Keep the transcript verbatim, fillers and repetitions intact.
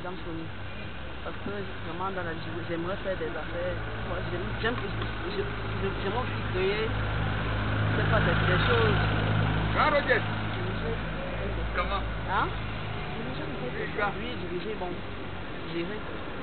Madame Sony. Parce que vraiment dans la vie, j'aimerais faire des affaires. J'aime aussi créer, je sais pas, des, des choses. Hein, Roger? Comment? Hein? Oui, diriger, bon, gérer.